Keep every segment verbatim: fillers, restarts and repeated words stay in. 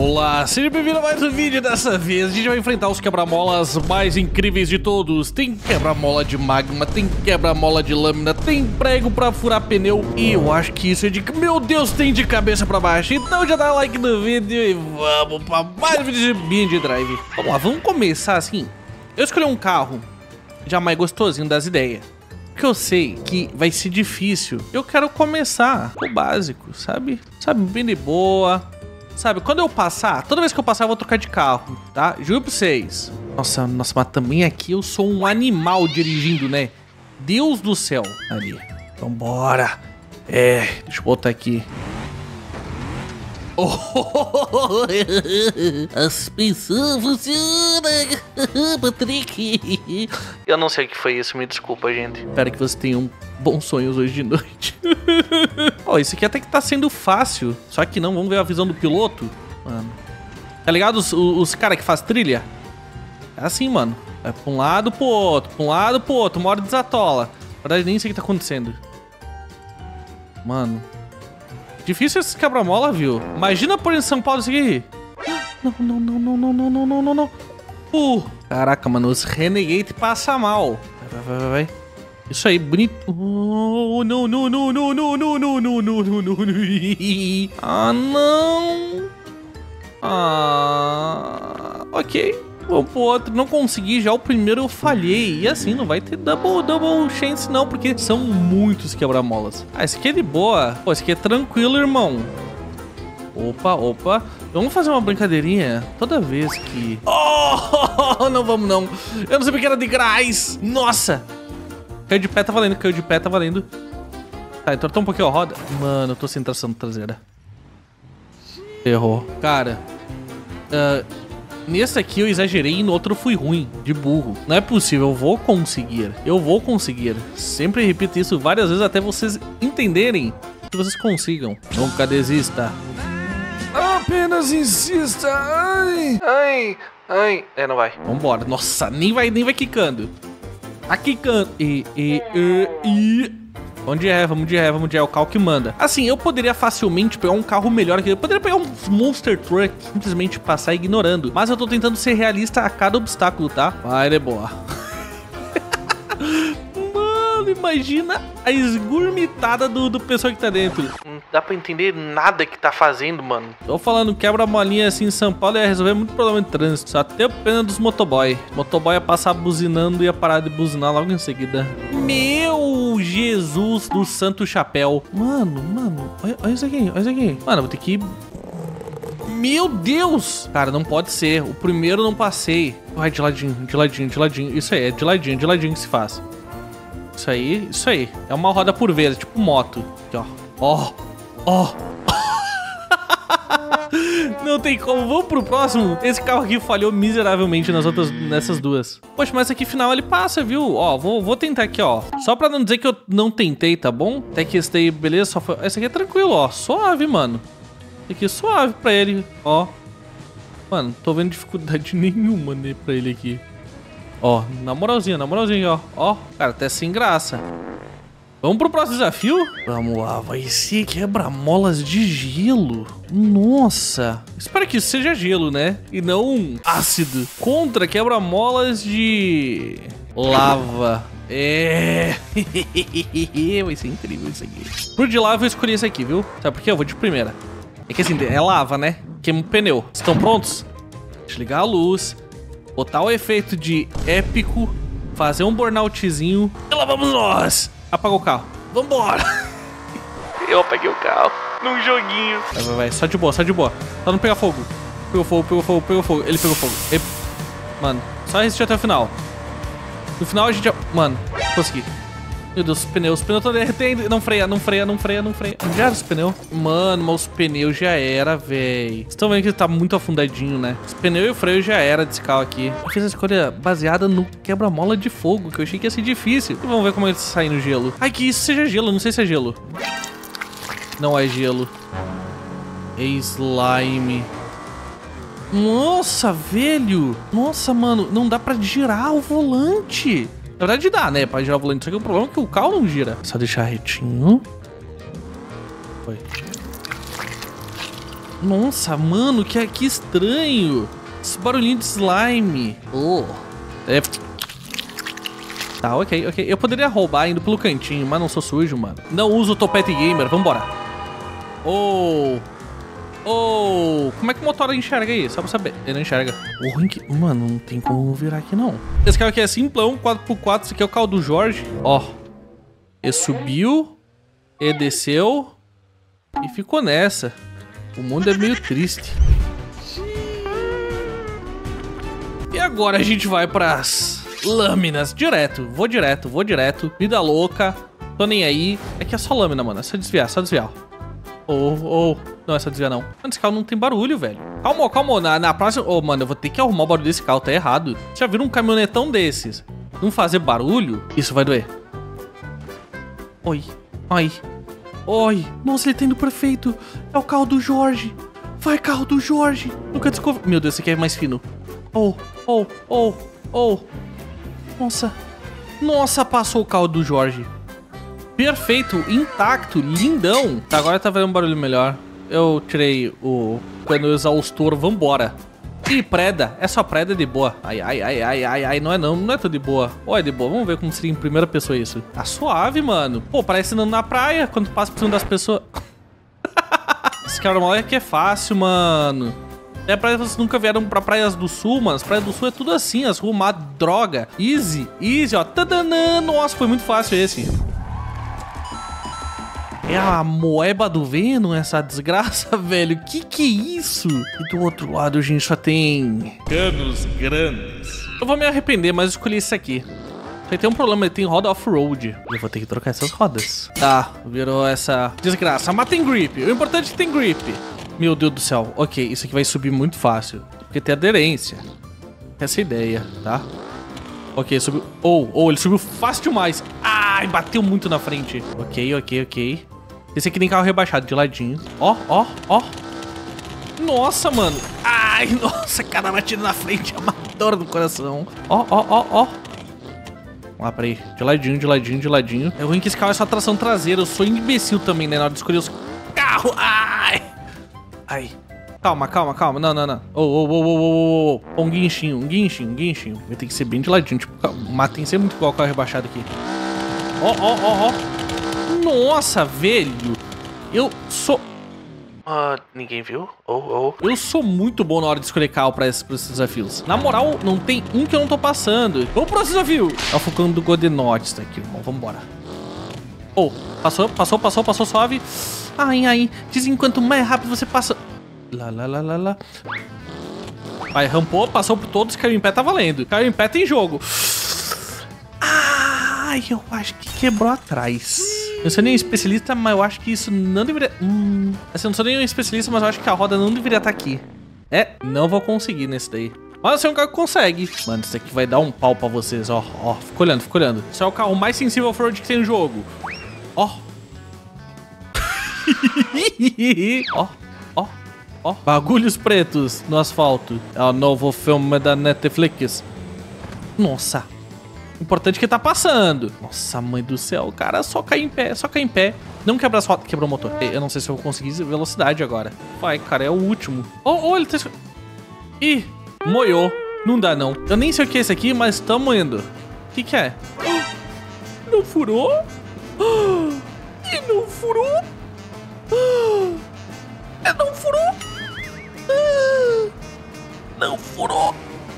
Olá, seja bem-vindo a mais um vídeo. Dessa vez a gente vai enfrentar os quebra-molas mais incríveis de todos. Tem quebra-mola de magma, tem quebra-mola de lâmina, tem prego pra furar pneu. E eu acho que isso é de... Meu Deus, tem de cabeça pra baixo. Então já dá like no vídeo e vamos pra mais um vídeo de Band Drive. Vamos lá, vamos começar assim. Eu escolhi um carro já mais gostosinho das ideias, porque eu sei que vai ser difícil. Eu quero começar com o básico, sabe? Sabe, bem de boa. Sabe, quando eu passar, toda vez que eu passar eu vou trocar de carro, tá? Juro pra vocês. Nossa, nossa, mas também aqui eu sou um animal dirigindo, né? Deus do céu. Ali. Então bora. É, deixa eu botar aqui. Oh, as pessoas funcionam, Patrick. Eu não sei o que foi isso, me desculpa, gente. Espero que vocês tenham bons sonhos hoje de noite. Ó, oh, isso aqui até que tá sendo fácil. Só que não, vamos ver a visão do piloto. Mano, tá ligado os, os, os caras que faz trilha? É assim, mano. Vai pra um lado pro outro, pra um lado pro outro. Uma hora desatola. Na verdade, nem sei o que tá acontecendo. Mano, difícil esse quebra-mola, viu? Imagina por em São Paulo isso aqui. Não, não, não, não, não, não, não, não, não, não. Uh, caraca, mano, os Renegade passa mal. Vai, vai, vai, vai. Isso aí, bonito. Oh, não, não, não, não, não, não, não, não, não, não, não. Ah, não. Ah, ok. Vamos pro outro. Não consegui, já o primeiro eu falhei. E assim, não vai ter double, double chance não, porque são muitos quebra-molas. Ah, esse aqui é de boa. Pô, esse aqui é tranquilo, irmão. Opa, opa. Vamos fazer uma brincadeirinha toda vez que... Oh, não vamos não. Eu não sabia que era de gás. Nossa. Caiu de pé, tá valendo. Caiu de pé, tá valendo. Tá, entortou um pouquinho a roda. Mano, eu tô sem tração traseira. Errou. Cara, uh, nesse aqui eu exagerei e no outro eu fui ruim, de burro. Não é possível, eu vou conseguir. Eu vou conseguir. Sempre repito isso várias vezes até vocês entenderem que vocês consigam. Nunca desista. Apenas insista. Ai, ai, ai. É, não vai. Vambora. Nossa, nem vai, nem vai quicando. Tá quicando. E, e, e, e. Vamos de ré, vamos de ré, vamos de ré. O carro que manda. Assim, eu poderia facilmente pegar um carro melhor aqui. Eu poderia pegar um Monster Truck, simplesmente passar ignorando. Mas eu tô tentando ser realista a cada obstáculo, tá? Vai, de boa. Mano, imagina a esgurmitada do, do pessoal que tá dentro. Não dá pra entender nada que tá fazendo, mano. Tô falando, quebra-molinha assim em São Paulo ia resolver muito problema de trânsito. Só até pena dos motoboy. Motoboy ia passar buzinando e ia parar de buzinar logo em seguida. Meu Jesus do santo chapéu. Mano, mano, olha, olha isso aqui, olha isso aqui. Mano, vou ter que... Meu Deus! Cara, não pode ser. O primeiro não passei. Vai de ladinho, de ladinho, de ladinho. Isso aí, é de ladinho, de ladinho que se faz. Isso aí, isso aí. É uma roda por vez, tipo moto. Aqui, ó. Ó, ó. Não tem como. Vamos pro próximo. Esse carro aqui falhou miseravelmente nas outras, nessas duas. Poxa, mas aqui final ele passa, viu? Ó, vou, vou tentar aqui, ó. Só pra não dizer que eu não tentei, tá bom? Até que esse daí, beleza, só foi... Esse aqui é tranquilo, ó. Suave, mano. Esse aqui é suave pra ele, ó. Mano, tô vendo dificuldade nenhuma, né, pra ele aqui. Ó, na moralzinha, na moralzinha, ó. Ó, cara, até sem graça. Vamos pro próximo desafio? Vamos lá, vai ser quebra-molas de gelo. Nossa. Espero que isso seja gelo, né? E não ácido. Contra quebra-molas de... lava. É. Vai ser incrível isso aqui. Pro de lava eu escolhi esse aqui, viu? Sabe por quê? Eu vou de primeira. É que assim, é lava, né? Queima o pneu. Estão prontos? Deixa eu ligar a luz. Botar o efeito de épico. Fazer um burnoutzinho. E lá vamos nós. Apagou o carro. Vambora. Eu apaguei o carro num joguinho. Vai, vai, vai. Só de boa, só de boa. Só não pegar fogo. Pegou fogo, pegou fogo, pegou fogo. Ele pegou fogo. Ele... Mano, só resistir até o final. No final a gente... Mano, consegui. Meu Deus, os pneus. Os pneus estão derretendo. Não freia, não freia, não freia, não freia. Já era os pneus? Mano, mas os pneus já era, véi. Vocês estão vendo que ele tá muito afundadinho, né? Os pneus e o freio já era desse carro aqui. Eu fiz a escolha baseada no quebra-mola de fogo, que eu achei que ia ser difícil. E vamos ver como ele sai no gelo. Ai, que isso seja gelo. Não sei se é gelo. Não é gelo. É slime. Nossa, velho. Nossa, mano. Não dá pra girar o volante. Na verdade dá, né? Pra girar o volante. Só que o problema é que o carro não gira. Só deixar retinho. Foi. Nossa, mano, que, que estranho. Esse barulhinho de slime. Oh. É... Tá, ok, ok. Eu poderia roubar indo pelo cantinho, mas não sou sujo, mano. Não uso o topete gamer, vambora. Oh. Oh. Como é que o motor enxerga aí? Só pra saber. Ele não enxerga. O Rink... Mano, não tem como virar aqui, não. Esse carro aqui é simplão, quatro por quatro. Esse aqui é o carro do Jorge. Ó. Ele subiu. Ele desceu. E ficou nessa. O mundo é meio triste. E agora a gente vai pras lâminas. Direto. Vou direto, vou direto. Vida louca. Tô nem aí. É que é só lâmina, mano. É só desviar, só desviar. Ou, oh, ou... Oh. Não, é só desviar, não. Mano, esse carro não tem barulho, velho. Calma, calma. Na, na próxima... Ô, oh, mano, eu vou ter que arrumar o barulho desse carro. Tá errado. Já viram um caminhonetão desses não fazer barulho? Isso vai doer. Oi. Ai. Oi. Nossa, ele tá indo perfeito. É o carro do Jorge. Vai, carro do Jorge. Nunca descobri... Meu Deus, esse aqui é mais fino. Oh, oh, oh, oh. Nossa. Nossa, passou o carro do Jorge. Perfeito, intacto, lindão. Tá, agora tá fazendo um barulho melhor. Eu tirei o pneu exaustor, vambora. Ih, preda, é só preda de boa. Ai, ai, ai, ai, ai, ai, não é não, não é tudo de boa. Ou é de boa, vamos ver como seria em primeira pessoa isso. Tá suave, mano. Pô, parece andando na praia, quando passa por cima das pessoas. Esse cara mal é que é fácil, mano. É pra vocês nunca vieram pra Praias do Sul, mano. As Praias do Sul é tudo assim, as ruas, droga. Easy, easy, ó. Tadanã. Nossa, foi muito fácil esse. É a moeba do Venom, essa desgraça, velho. Que que é isso? E do outro lado a gente só tem canos grandes. Eu vou me arrepender, mas eu escolhi esse aqui. Só tem um problema, ele tem roda off-road. Eu vou ter que trocar essas rodas. Tá, virou essa desgraça. Mas tem grip. O importante é que tem grip. Meu Deus do céu. Ok, isso aqui vai subir muito fácil. Porque tem aderência. Essa é a ideia, tá? Ok, subiu. Oh, oh, ele subiu fácil demais. Ai, bateu muito na frente. Ok, ok, ok. Esse aqui tem carro rebaixado de ladinho. Ó, ó, ó. Nossa, mano. Ai, nossa, cada batida na frente é uma dor no coração. Ó, ó, ó, ó. Vamos lá, peraí. De ladinho, de ladinho, de ladinho. É ruim que esse carro é só tração traseira. Eu sou imbecil também, né? Na hora de escolher os carros. Ai. Ai. Calma, calma, calma. Não, não, não. Ô, ô, ô, ô, ô, ô. Um guinchinho, um guinchinho, um guinchinho. Vai ter que ser bem de ladinho. Tipo, mas tem que ser muito igual o carro rebaixado aqui. Ó, ó, ó, ó. Nossa, velho. Eu sou... Uh, ninguém viu? Oh, oh. Eu sou muito bom na hora de escolher carro pra esses, pra esses desafios. Na moral, não tem um que eu não tô passando. Vamos pro desafio. Tá focando do Godenotes tá aqui, irmão. Vambora. Oh, passou, passou, passou, passou suave. Ai, ai. Dizem quanto mais rápido você passa... Lá, lá, lá, lá, lá. Vai, rampou, passou por todos. Caiu em pé, tá valendo. Caiu em pé, tem jogo. Ai, eu acho que quebrou atrás. Eu sou nem especialista, mas eu acho que isso não deveria... Hum... Assim, eu não sou nem um especialista, mas eu acho que a roda não deveria estar aqui. É, não vou conseguir nesse daí. Mas você é um carro que consegue. Mano, isso aqui vai dar um pau pra vocês, ó. Ó, fica olhando, fica olhando. Isso é o carro mais sensível ao off-road que tem no jogo. Ó. Ó, ó, ó. Bagulhos pretos no asfalto. É o novo filme da Netflix. Nossa. Importante que tá passando. Nossa, mãe do céu. O cara só cai em pé, só cai em pé. Não quebra as rodas. Quebrou o motor. Eu não sei se eu vou conseguir velocidade agora. Vai, cara, é o último. Oh, oh, ele tá... Ih, moiou. Não dá, não. Eu nem sei o que é esse aqui, mas tamo indo. O que que é? Oh, não furou? Oh, e não furou? Oh, é, não furou? Oh, não furou?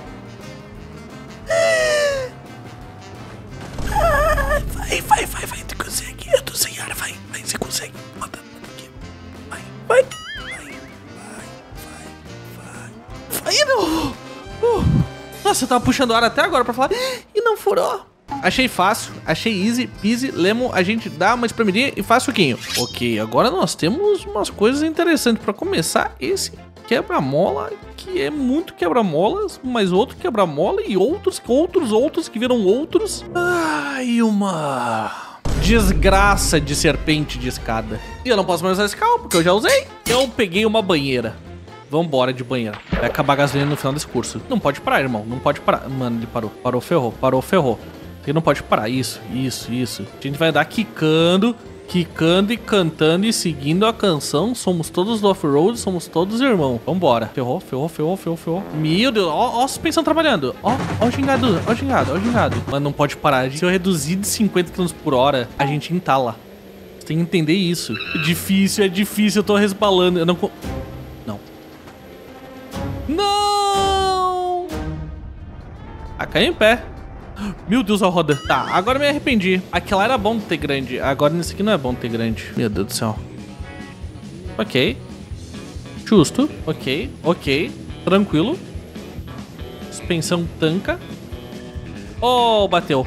Vai, vai, vai, vai, tu consegue. Eu tô sem ar, vai, vai, você consegue. Bota aqui. Vai, vai, vai, vai, vai, vai. Não. Uh. Nossa, eu tava puxando ar até agora pra falar. E não furou. Achei fácil, achei easy, peasy, lemon. A gente dá uma espremidinha e faz suquinho. Ok, agora nós temos umas coisas interessantes. Pra começar, esse quebra-mola, que é muito quebra-molas, mas outro quebra-mola e outros, outros, outros que viram outros. Ai, uma desgraça de serpente de escada. E eu não posso mais usar esse carro, porque eu já usei. Eu peguei uma banheira. Vambora de banheira. Vai acabar a gasolina no final desse curso. Não pode parar, irmão. Não pode parar. Mano, ele parou. Parou, ferrou. Parou, ferrou. Ele não pode parar. Isso, isso, isso. A gente vai andar quicando quicando e cantando e seguindo a canção. Somos todos do off-road, somos todos irmãos. Vambora. Ferrou, ferrou, ferrou, ferrou, ferrou. Meu Deus, ó, ó a suspensão trabalhando. Ó, ó o gingado, ó o gingado, ó o gingado. Mas não pode parar. Se eu reduzir de cinquenta quilômetros por hora, a gente entala. Você tem que entender isso. É difícil, é difícil. Eu tô resbalando. Eu não... Não. Não! Ah, caiu em pé. Meu Deus, a roda. Tá, agora eu me arrependi. Aquela era bom ter grande. Agora nesse aqui não é bom ter grande. Meu Deus do céu. Ok. Justo. Ok. Ok. Tranquilo. Suspensão tanca. Oh, bateu.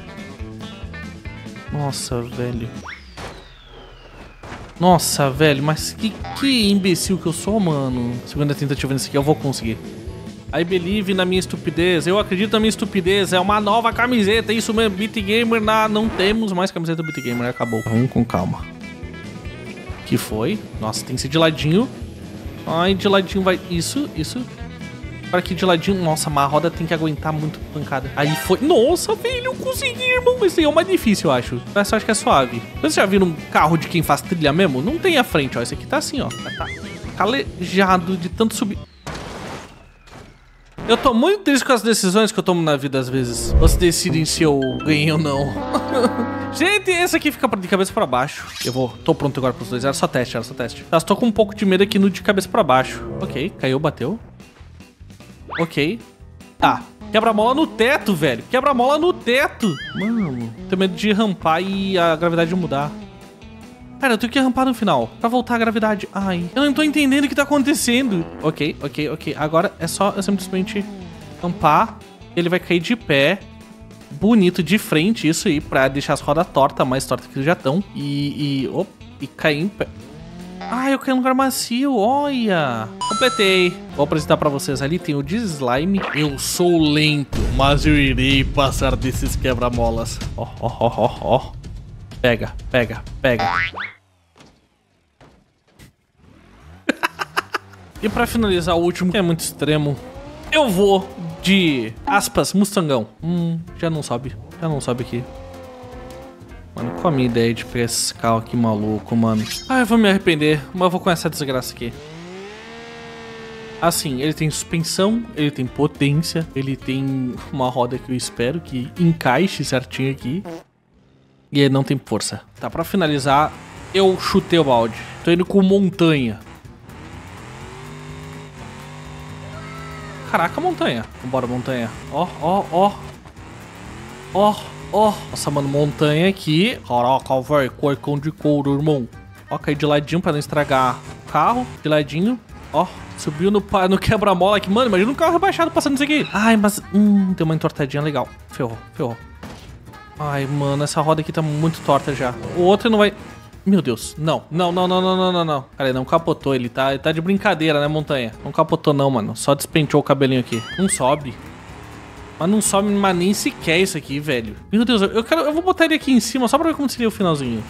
Nossa, velho. Nossa, velho. Mas que, que imbecil que eu sou, mano. Segunda tentativa nesse aqui, eu vou conseguir. I believe na minha estupidez. Eu acredito na minha estupidez. É uma nova camiseta. Isso mesmo. Beat Gamer. Na... Não temos mais camiseta Beat Gamer. Acabou. Vamos com calma. Que foi? Nossa, tem que ser de ladinho. Ai, de ladinho vai... Isso, isso. Para aqui de ladinho. Nossa, mas a roda tem que aguentar muito pancada. Aí foi... Nossa, velho. Eu consegui, irmão. Esse aí é o mais difícil, eu acho. Essa eu acho que é suave. Vocês já viram um carro de quem faz trilha mesmo? Não tem a frente, ó. Esse aqui tá assim, ó. Tá calejado de tanto subir. Eu tô muito triste com as decisões que eu tomo na vida às vezes. Vocês decidem se eu ganhei ou não. Gente, esse aqui fica de cabeça pra baixo. Eu vou... Tô pronto agora pros dois. Era só teste, era só teste. Mas tô com um pouco de medo aqui no de cabeça pra baixo. Ok, caiu, bateu. Ok. Tá. Quebra-mola no teto, velho. Quebra-mola no teto. Mano, tenho medo de rampar e a gravidade mudar. Cara, eu tenho que rampar no final pra voltar a gravidade. Ai, eu não tô entendendo o que tá acontecendo. Ok, ok, ok. Agora é só eu simplesmente rampar. Ele vai cair de pé. Bonito, de frente, isso aí. Pra deixar as rodas tortas, mais tortas que já estão. E, e, op, e cair em pé. Ah, eu caí num lugar macio, olha. Completei. Vou apresentar pra vocês ali, tem o de slime. Eu sou lento, mas eu irei passar desses quebra-molas. Ó, ó, ó, ó, ó. Pega, pega, pega. E pra finalizar o último, que é muito extremo, eu vou de, aspas, Mustangão. Hum, já não sobe, já não sobe aqui. Mano, qual a minha ideia de pegar esse carro aqui maluco, mano? Ah, eu vou me arrepender, mas eu vou com essa desgraça aqui. Assim, ele tem suspensão, ele tem potência, ele tem uma roda que eu espero que encaixe certinho aqui. E ele não tem força. Tá, pra finalizar, eu chutei o balde. Tô indo com montanha. Caraca, montanha. Vambora, montanha. Ó, ó, ó. Ó, ó. Nossa, mano, montanha aqui. Caraca, velho, cuecão de couro, irmão. Ó, caí de ladinho pra não estragar o carro. De ladinho. Ó, subiu no, no quebra-mola aqui. Mano, imagina um carro rebaixado passando isso aqui. Ai, mas... Hum, deu uma entortadinha legal. Ferrou, ferrou. Ai, mano, essa roda aqui tá muito torta já. O outro não vai... Meu Deus, não, não, não, não, não, não, não, não. Cara, ele não capotou, ele tá, ele tá de brincadeira, né, montanha? Não capotou não, mano, só despenteou o cabelinho aqui. Não sobe. Mas não sobe mas nem sequer isso aqui, velho. Meu Deus, eu, quero, eu vou botar ele aqui em cima só pra ver como seria o finalzinho.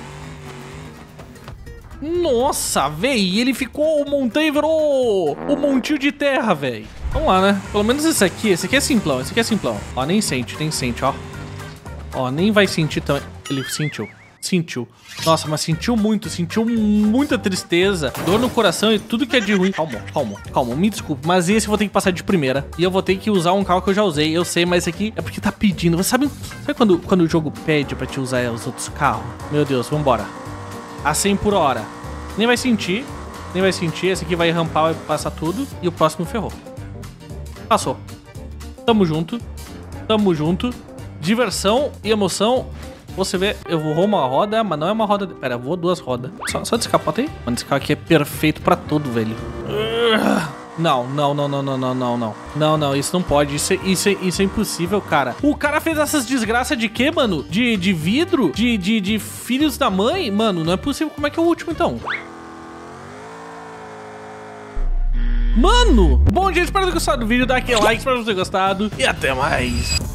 Nossa, velho, ele ficou... O montanha virou o montinho de terra, velho. Vamos lá, né? Pelo menos esse aqui, esse aqui é simplão, esse aqui é simplão. Ó, nem sente, nem sente, ó. Ó, nem vai sentir também. Ele sentiu. Sentiu. Nossa, mas sentiu muito. Sentiu muita tristeza. Dor no coração e tudo que é de ruim. Calma, calma, calma. Me desculpe. Mas esse eu vou ter que passar de primeira. E eu vou ter que usar um carro que eu já usei. Eu sei, mas esse aqui é porque tá pedindo. Você sabe, sabe quando, quando o jogo pede pra te usar os outros carros? Meu Deus, vambora. A cem por hora. Nem vai sentir. Nem vai sentir. Esse aqui vai rampar, vai passar tudo. E o próximo ferrou. Passou. Tamo junto. Tamo junto. Diversão e emoção. Você vê, eu vou uma roda, mas não é uma roda... De... Pera, eu vou duas rodas. Só, só descapota aí. Mano, esse carro aqui é perfeito pra tudo, velho. Não, não, não, não, não, não, não, não. Não, não, isso não pode. Isso, é, isso, é, isso é impossível, cara. O cara fez essas desgraças de quê, mano? De, de vidro? De, de, de filhos da mãe? Mano, não é possível. Como é que é o último, então? Mano! Bom, gente, espero ter gostado do vídeo. Dá aquele like, espero ter gostado. E até mais.